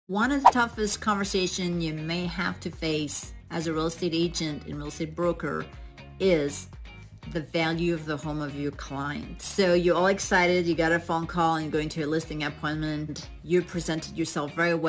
One of the toughest conversations you may have to face as a real estate agent and real estate broker is the value of the home of your client. So you're all excited, you got a phone call and you're going to a listing appointment. You presented yourself very well.